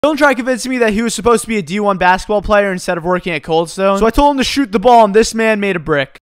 Dylan tried convincing me that he was supposed to be a D1 basketball player instead of working at Cold Stone. So I told him to shoot the ball, and this man made a brick.